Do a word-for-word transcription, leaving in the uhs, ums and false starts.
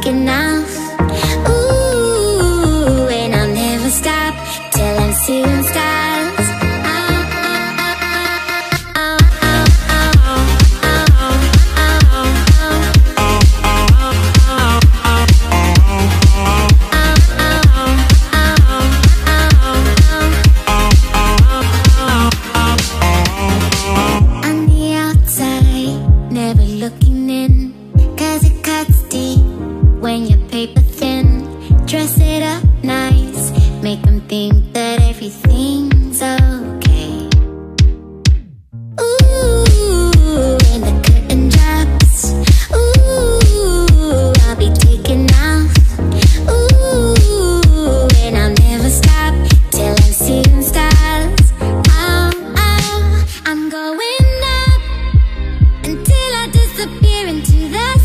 taking off. Ooh, and I'll never stop till I'm seeing stars. Dress it up nice, make them think that everything's okay. Ooh, when the curtain drops, ooh, I'll be taking off. Ooh, and I'll never stop till I'm seeing stars. Oh, oh, I'm going up until I disappear into the